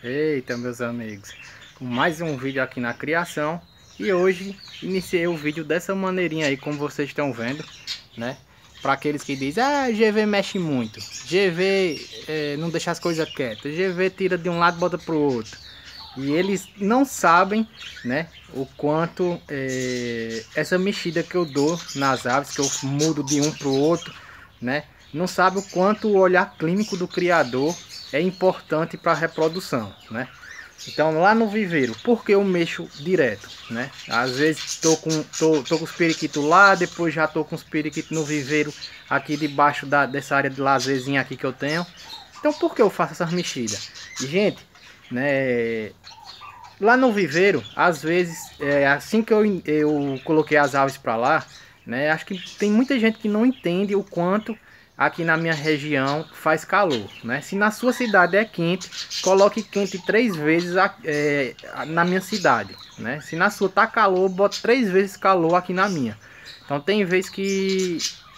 Eita, meus amigos, com mais um vídeo aqui na criação. E hoje iniciei o vídeo dessa maneirinha aí, como vocês estão vendo, né? Para aqueles que dizem, GV mexe muito, GV não deixa as coisas quietas, GV tira de um lado e bota pro outro. E eles não sabem, né, o quanto essa mexida que eu dou nas aves, que eu mudo de um pro outro, né? Não sabe o quanto o olhar clínico do criador é importante para a reprodução, né? Então lá no viveiro, por que eu mexo direto, né? Às vezes tô com os periquitos lá, depois já tô com os periquitos no viveiro aqui debaixo dessa área de lazerzinha aqui que eu tenho. Então por que eu faço essas mexidas? E, gente, né, lá no viveiro, às vezes, assim que eu coloquei as aves para lá, né, acho que tem muita gente que não entende o quanto aqui na minha região faz calor, né? Se na sua cidade é quente, coloque quente 3 vezes na minha cidade, né? Se na sua tá calor, bota 3 vezes calor aqui na minha. Então tem vezes que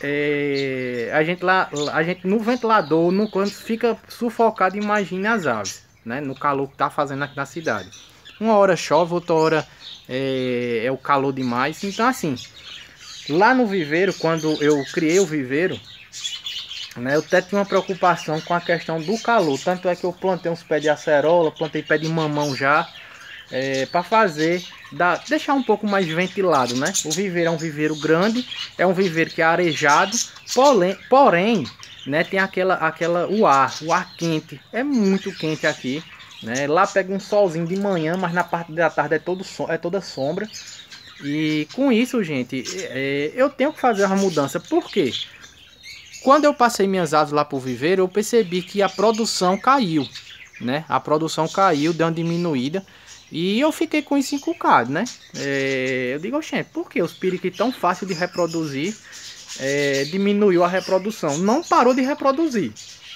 a gente no ventilador, quando fica sufocado, imagine as aves, né? No calor que tá fazendo aqui na cidade. Uma hora chove, outra hora é o calor demais. Então assim, lá no viveiro, quando eu criei o viveiro, né, eu até tinha uma preocupação com a questão do calor. Tanto é que eu plantei uns pés de acerola, plantei pé de mamão já, para deixar um pouco mais ventilado, né? O viveiro é um viveiro grande, é um viveiro que é arejado, porém, né, tem o ar quente, é muito quente aqui, né? Lá pega um solzinho de manhã, mas na parte da tarde é toda sombra. E com isso, gente, eu tenho que fazer uma mudança. Por quê? Quando eu passei minhas aves lá pro viveiro, eu percebi que a produção caiu, né? A produção caiu, deu uma diminuída. E eu fiquei com isso encucado, né? Eu digo, gente, por que os periquitos tão fácil de reproduzir diminuiu a reprodução? Não parou de reproduzir,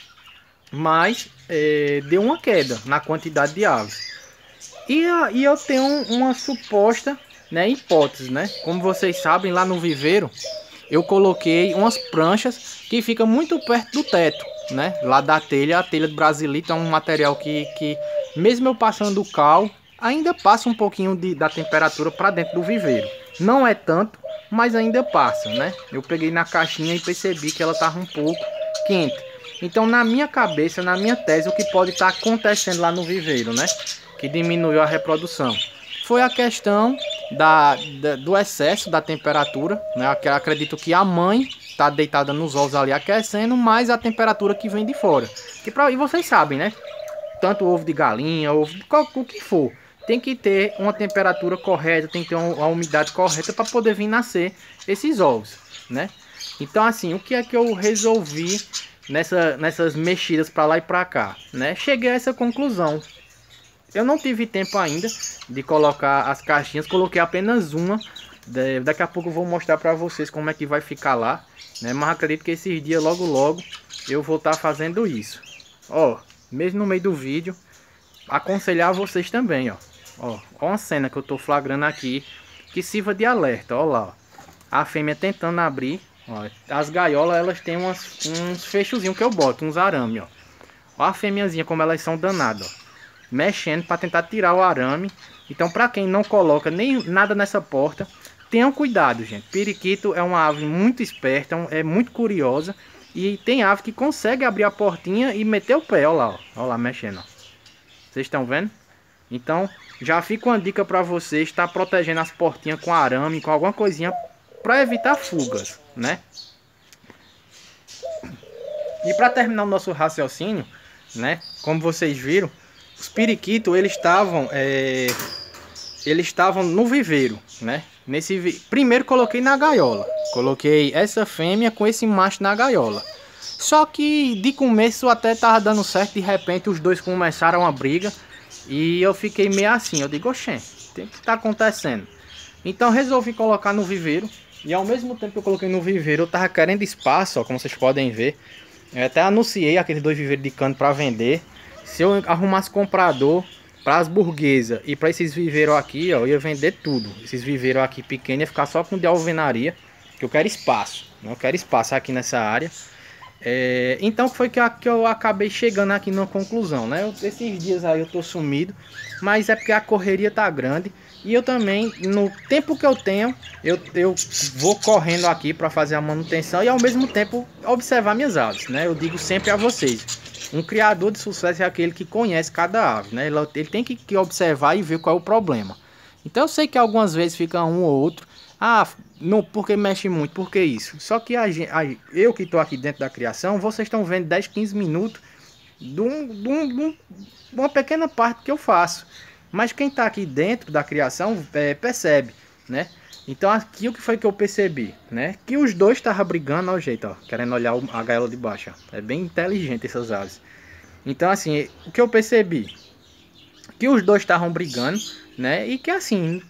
mas deu uma queda na quantidade de aves. E eu tenho uma suposta, né, hipótese, né? Como vocês sabem, lá no viveiro eu coloquei umas pranchas que ficam muito perto do teto, né? Lá da telha, a telha do Brasilito é um material que mesmo eu passando o cal, ainda passa um pouquinho da temperatura para dentro do viveiro. Não é tanto, mas ainda passa, né? Eu peguei na caixinha e percebi que ela estava um pouco quente. Então, na minha cabeça, na minha tese, o que pode estar acontecendo lá no viveiro, né? Que diminuiu a reprodução foi a questão do excesso da temperatura, né? Eu acredito que a mãe está deitada nos ovos ali aquecendo, mais a temperatura que vem de fora. E vocês sabem, né? Tanto ovo de galinha, ovo de o que for, tem que ter uma temperatura correta, tem que ter uma umidade correta para poder vir nascer esses ovos, né? Então assim, o que é que eu resolvi nessas mexidas para lá e para cá, né? Cheguei a essa conclusão. Eu não tive tempo ainda de colocar as caixinhas, coloquei apenas uma. Daqui a pouco eu vou mostrar para vocês como é que vai ficar lá, né? Mas acredito que esses dias logo eu vou estar fazendo isso. Ó, mesmo no meio do vídeo, aconselhar vocês também, ó uma cena que eu tô flagrando aqui, que sirva de alerta, ó lá, ó. A fêmea tentando abrir, ó, as gaiolas elas têm uns fechozinhos que eu boto, uns arame, ó a fêmeazinha como elas são danadas, ó, mexendo para tentar tirar o arame. Então, para quem não coloca nem nada nessa porta, tenham cuidado, gente. Periquito é uma ave muito esperta, é muito curiosa. E tem ave que consegue abrir a portinha e meter o pé, ó lá mexendo, ó. Vocês estão vendo? Então, já fica uma dica para vocês estar protegendo as portinhas com arame, com alguma coisinha para evitar fugas, né? E para terminar o nosso raciocínio, né? Como vocês viram, os periquitos eles estavam no viveiro, né? Primeiro coloquei na gaiola, coloquei essa fêmea com esse macho na gaiola. Só que de começo até tava dando certo, de repente os dois começaram a briga e eu fiquei meio assim. Eu digo, oxê, tem que tá acontecendo. Então resolvi colocar no viveiro e ao mesmo tempo que eu coloquei no viveiro eu tava querendo espaço, ó, como vocês podem ver. Eu até anunciei aqueles 2 viveiros de cano para vender. Se eu arrumasse comprador para as burguesas e para esses viveiros aqui, ó, eu ia vender tudo. Esses viveiros aqui pequenos ia ficar só com de alvenaria, que eu quero espaço, né? Eu quero espaço aqui nessa área. Então foi que eu acabei chegando aqui numa conclusão, né? Esses dias aí eu tô sumido, mas é porque a correria tá grande. E eu também, no tempo que eu tenho, eu vou correndo aqui para fazer a manutenção e ao mesmo tempo observar minhas aves, né? Eu digo sempre a vocês, um criador de sucesso é aquele que conhece cada ave, né? Ele tem que observar e ver qual é o problema. Então eu sei que algumas vezes fica um ou outro, não, porque mexe muito, porque isso. Só que eu que estou aqui dentro da criação, vocês estão vendo 10, 15 minutos de uma pequena parte que eu faço. Mas quem está aqui dentro da criação percebe, né? Então aqui o que foi que eu percebi, né? Que os dois estavam brigando, ao jeito, ó, querendo olhar a gaiola de baixo. Ó. É bem inteligente essas aves. Então assim, o que eu percebi? Que os dois estavam brigando, né? E que assim,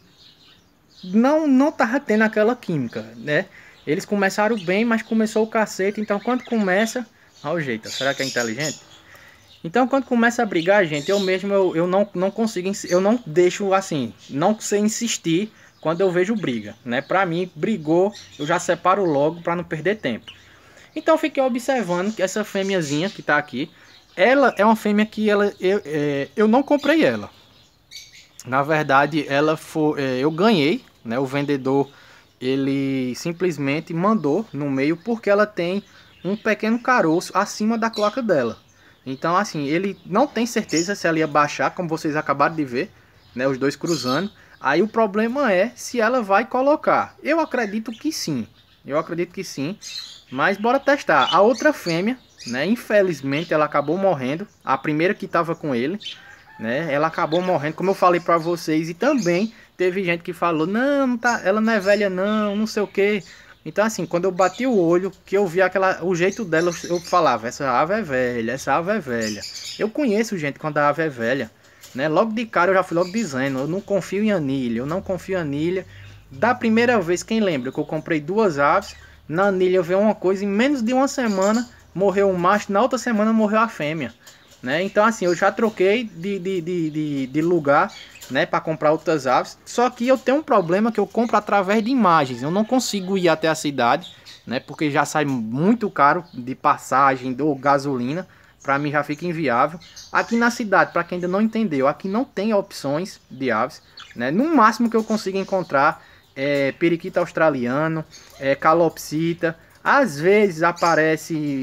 não tava tendo aquela química, né? Eles começaram bem, mas começou o cacete. Então quando começa, ao jeito, será que é inteligente? Então quando começa a brigar, gente, eu mesmo eu não consigo, eu não deixo assim, não sei insistir quando eu vejo briga, né? Pra mim, brigou, eu já separo logo pra não perder tempo. Então eu fiquei observando que essa fêmeazinha que tá aqui, ela é uma fêmea que eu não comprei ela. Na verdade, eu ganhei, né? O vendedor, ele simplesmente mandou no meio porque ela tem um pequeno caroço acima da cloaca dela. Então, assim, ele não tem certeza se ela ia baixar, como vocês acabaram de ver, né? Os dois cruzando. Aí o problema é se ela vai colocar. Eu acredito que sim. Eu acredito que sim. Mas bora testar. A outra fêmea, né? Infelizmente ela acabou morrendo. A primeira que estava com ele, né? Ela acabou morrendo, como eu falei para vocês. E também teve gente que falou, não tá, ela não é velha não sei o que. Então assim, quando eu bati o olho, que eu vi o jeito dela, eu falava, essa ave é velha, essa ave é velha. Eu conheço gente quando a ave é velha, né? Logo de cara eu já fui logo dizendo, eu não confio em anilha, eu não confio em anilha. Da primeira vez, quem lembra que eu comprei duas aves, na anilha veio uma coisa, em menos de uma semana morreu o macho, na outra semana morreu a fêmea. Né? Então assim, eu já troquei de lugar, né, para comprar outras aves. Só que eu tenho um problema que eu compro através de imagens. Eu não consigo ir até a cidade, né, porque já sai muito caro de passagem ou gasolina. Para mim já fica inviável. Aqui na cidade, para quem ainda não entendeu, aqui não tem opções de aves, né? No máximo que eu consigo encontrar é periquito australiano, calopsita. Às vezes aparece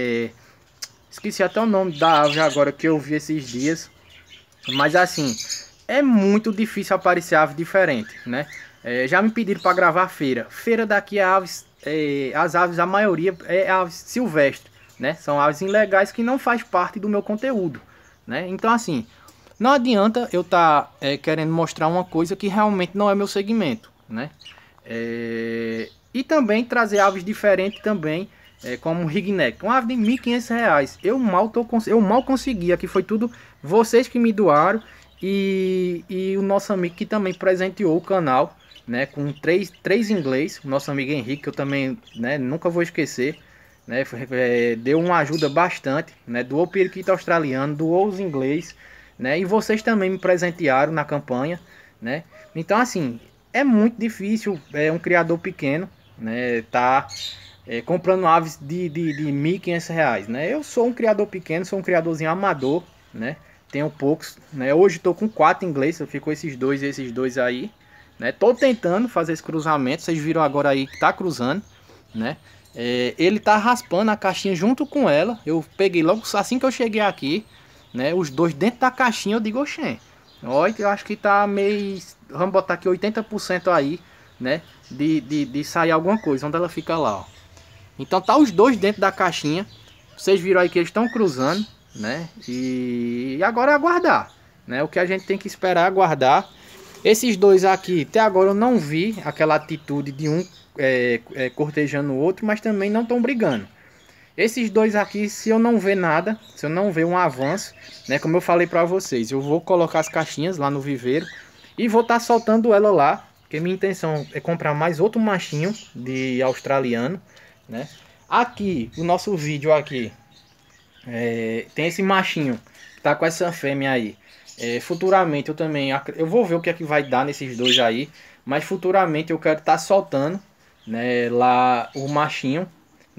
esqueci até o nome da ave agora que eu vi esses dias. Mas assim, é muito difícil aparecer ave diferente, né? Já me pediram para gravar feira. Feira daqui é aves, as aves, a maioria é aves silvestres, né? São aves ilegais que não faz parte do meu conteúdo, né? Então assim, não adianta eu estar querendo mostrar uma coisa que realmente não é meu segmento, né? E também trazer aves diferentes também, como o ringneck, uma ave de R$ 1.500. Eu mal consegui, aqui foi tudo vocês que me doaram e o nosso amigo que também presenteou o canal, né, com três inglês, o nosso amigo Henrique, que eu também, né, nunca vou esquecer, né, deu uma ajuda bastante, né, doou o periquito australiano, doou os inglês, né, e vocês também me presentearam na campanha, né. Então assim, é muito difícil um criador pequeno, né, comprando aves de R$ 1.500, né? Eu sou um criador pequeno, sou um criadorzinho amador, né? Tenho poucos, né? Hoje estou com 4 ingleses, ficou esses dois aí, né? Tô tentando fazer esse cruzamento, vocês viram agora aí que tá cruzando, né? Ele tá raspando a caixinha junto com ela. Eu peguei logo assim que eu cheguei aqui, né? Os dois dentro da caixinha, eu digo, oxê, olha, eu acho que tá meio, vamos botar aqui 80% aí, né? De sair alguma coisa, onde ela fica lá, ó. Então tá os dois dentro da caixinha. Vocês viram aí que eles estão cruzando, né? E agora é aguardar, né? O que a gente tem que esperar é aguardar. Esses dois aqui, até agora eu não vi aquela atitude de um cortejando o outro, mas também não estão brigando. Esses dois aqui, se eu não ver nada, se eu não ver um avanço, né? Como eu falei pra vocês, eu vou colocar as caixinhas lá no viveiro e vou estar soltando ela lá. Porque minha intenção é comprar mais outro machinho de australiano, né? Aqui, o nosso vídeo aqui, tem esse machinho que tá com essa fêmea aí. Futuramente eu também, eu vou ver o que é que vai dar nesses dois aí, mas futuramente eu quero estar soltando, né, lá o machinho,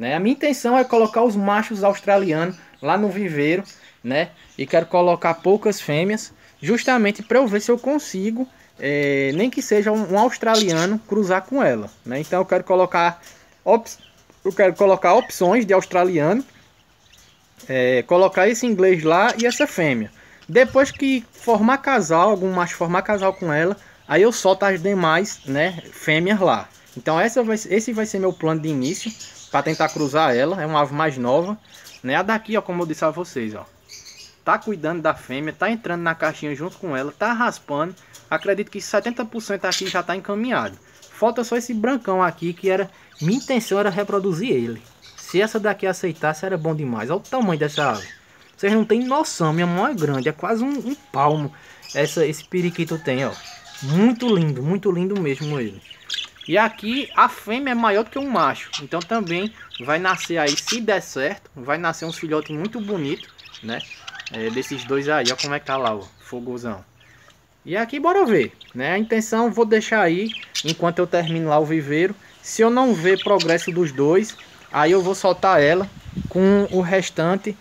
né? A minha intenção é colocar os machos australianos lá no viveiro, né? E quero colocar poucas fêmeas, justamente para eu ver se eu consigo, nem que seja um australiano, cruzar com ela, né? Então eu quero colocar opções de australiano, colocar esse inglês lá e essa fêmea. Depois que formar casal, algum macho formar casal com ela, aí eu solto as demais, né, fêmeas lá. Então esse vai ser meu plano de início, para tentar cruzar ela. É uma ave mais nova, né? A daqui, ó, como eu disse a vocês, ó, tá cuidando da fêmea, tá entrando na caixinha junto com ela, tá raspando. Acredito que 70% aqui já tá encaminhado. Falta só esse brancão aqui, que era... Minha intenção era reproduzir ele. Se essa daqui aceitasse, era bom demais. Olha o tamanho dessa ave. Vocês não tem noção, minha mão é grande, é quase um palmo. Esse periquito tem, ó. Muito lindo mesmo ele. E aqui a fêmea é maior do que um macho. Então também vai nascer aí, se der certo, vai nascer uns filhotes muito bonitos, né? Desses dois aí, ó como é que tá lá, ó, fogozão. E aqui bora ver, né? A intenção vou deixar aí, enquanto eu termino lá o viveiro. Se eu não ver progresso dos dois, aí eu vou soltar ela com o restante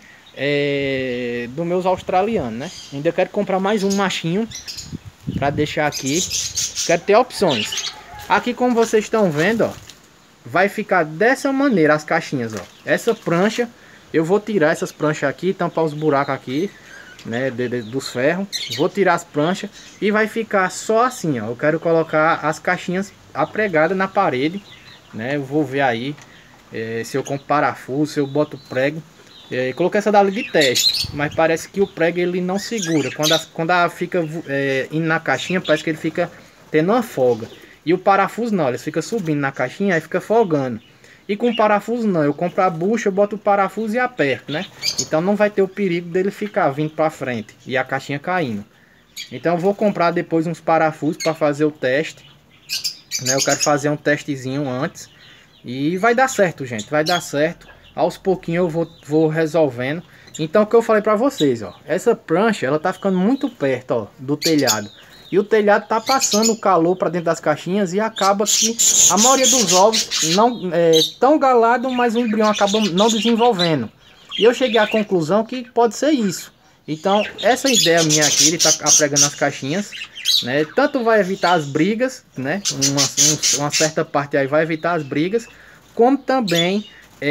dos meus australianos, né? Ainda quero comprar mais um machinho para deixar aqui. Quero ter opções. Aqui, como vocês estão vendo, ó, vai ficar dessa maneira as caixinhas, ó. Essa prancha, eu vou tirar essas pranchas aqui, tampar os buracos aqui, né, dos ferros. Vou tirar as pranchas e vai ficar só assim, ó. Eu quero colocar as caixinhas apregadas na parede, né? Eu vou ver aí se eu compro parafuso, se eu boto prego. Coloquei essa dali de teste, mas parece que o prego ele não segura. Quando ela fica indo na caixinha, parece que ele fica tendo uma folga. E o parafuso não, ele fica subindo na caixinha e fica folgando. E com o parafuso não, eu compro a bucha, eu boto o parafuso e aperto, né? Então não vai ter o perigo dele ficar vindo para frente e a caixinha caindo. Então eu vou comprar depois uns parafusos para fazer o teste, né? Eu quero fazer um testezinho antes. E vai dar certo, gente, vai dar certo. Aos pouquinhos eu vou resolvendo. Então o que eu falei para vocês, ó, essa prancha ela tá ficando muito perto, ó, do telhado. E o telhado tá passando o calor para dentro das caixinhas e acaba que a maioria dos ovos não tão galado, mas o embrião acaba não desenvolvendo. E eu cheguei à conclusão que pode ser isso. Então essa ideia minha aqui, ele tá apregando as caixinhas, né? Tanto vai evitar as brigas, né? Uma certa parte aí vai evitar as brigas, como também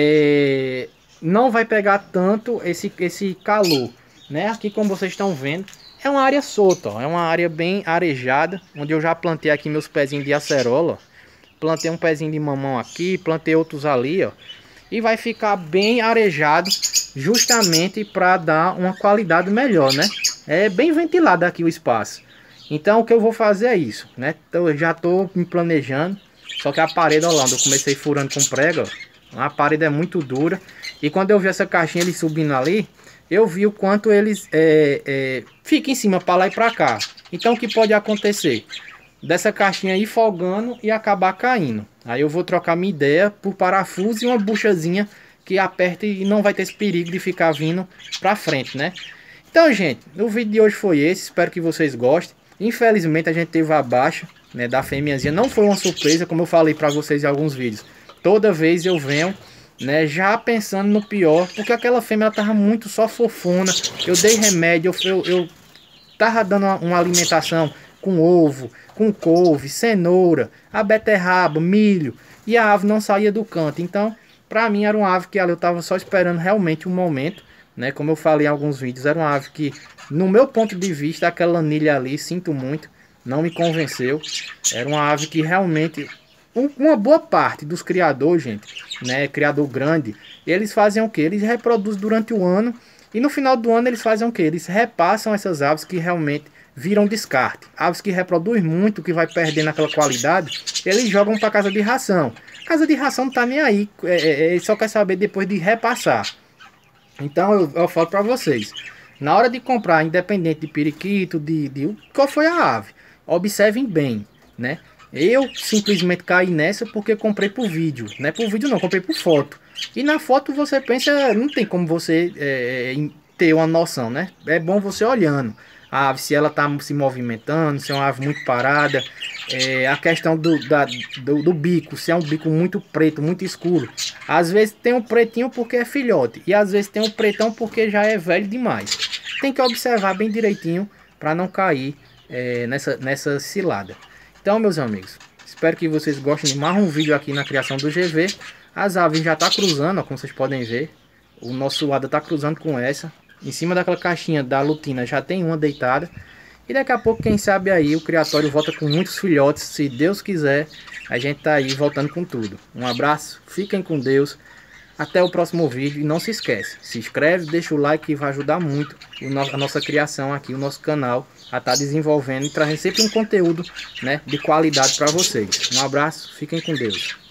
não vai pegar tanto esse calor, né? Aqui, como vocês estão vendo, é uma área solta, ó. É uma área bem arejada, onde eu já plantei aqui meus pezinhos de acerola, ó. Plantei um pezinho de mamão aqui, plantei outros ali, ó. E vai ficar bem arejado, justamente para dar uma qualidade melhor, né? É bem ventilado aqui o espaço. Então o que eu vou fazer é isso, né? Então eu já estou me planejando. Só que a parede, ó lá, onde eu comecei furando com prego, ó, a parede é muito dura. E quando eu vi essa caixinha ele subindo ali, eu vi o quanto eles ficam em cima para lá e para cá. Então o que pode acontecer? Dessa caixinha ir folgando e acabar caindo. Aí eu vou trocar minha ideia por parafuso e uma buchazinha que aperta e não vai ter esse perigo de ficar vindo para frente, né? Então, gente, o vídeo de hoje foi esse. Espero que vocês gostem. Infelizmente a gente teve a baixa, né, da fêmeazinha. Não foi uma surpresa, como eu falei para vocês em alguns vídeos. Toda vez eu venho, né, já pensando no pior, porque aquela fêmea ela tava muito só fofona. Eu dei remédio, eu tava dando uma alimentação com ovo, com couve, cenoura, a beterraba, milho, e a ave não saía do canto. Então, para mim era uma ave que eu tava só esperando realmente um momento, né? Como eu falei em alguns vídeos, era uma ave que, no meu ponto de vista, aquela anilha ali, sinto muito, não me convenceu. Era uma ave que realmente, uma boa parte dos criadores, gente, né, criador grande, eles fazem o que? Eles reproduzem durante o ano e no final do ano eles fazem o que? Eles repassam essas aves que realmente viram descarte. Aves que reproduzem muito, que vai perdendo aquela qualidade, eles jogam para casa de ração. Casa de ração não tá nem aí, ele só quer saber depois de repassar. Então eu falo para vocês, na hora de comprar, independente de periquito, de qual foi a ave, observem bem, né? Eu simplesmente caí nessa porque comprei por vídeo. Não é por vídeo não, comprei por foto. E na foto você pensa, não tem como você ter uma noção, né? É bom você olhando. a ave, se ela está se movimentando, se é uma ave muito parada. A questão do bico, se é um bico muito preto, muito escuro. Às vezes tem um pretinho porque é filhote, e às vezes tem um pretão porque já é velho demais. Tem que observar bem direitinho para não cair nessa cilada. Então, meus amigos, espero que vocês gostem de mais um vídeo aqui na criação do GV. As aves já estão cruzando, ó, como vocês podem ver. O nosso Ada está cruzando com essa. Em cima daquela caixinha da lutina já tem uma deitada. E daqui a pouco, quem sabe aí, o criatório volta com muitos filhotes. Se Deus quiser, a gente tá aí voltando com tudo. Um abraço, fiquem com Deus. Até o próximo vídeo. E não se esquece, se inscreve, deixa o like que vai ajudar muito a nossa criação aqui, o nosso canal a estar desenvolvendo e trazendo sempre um conteúdo, né, de qualidade para vocês. Um abraço, fiquem com Deus.